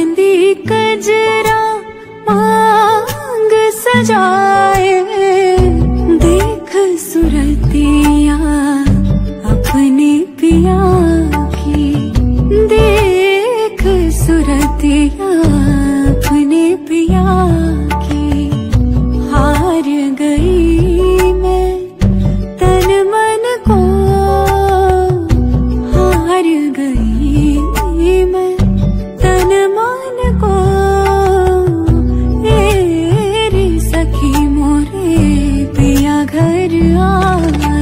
मेहंदी कजरा मांग सजाए, देख सुरतिया अपने पिया की, देख सुरतिया अपने पिया की। हार गई मैं तन मन को, हार गई मैं तन मन को। तेरी सखी मोरे पिया घर आए।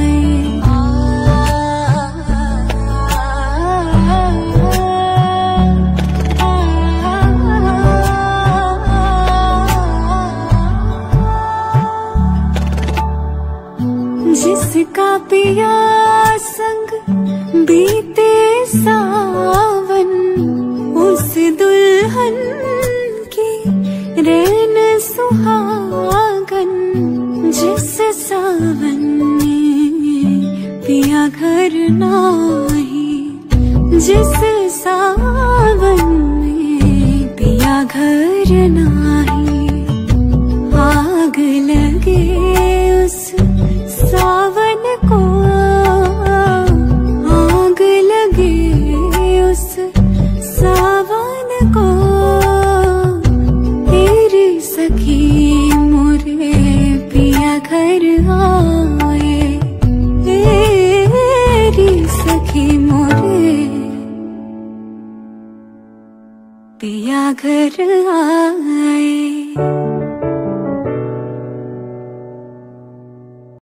जिसका पिया संग बीते सावन, उस दुल्हन की रैन सुहागन। जिस सावन में पिया घर नाही, जिस सावन में पिया घर नाही। आग लगे उस सावन को, आग लगे उस सावन को। तेरी सखी मोरे पिया घर आए, तेरी सखी मोरे पिया घर आए।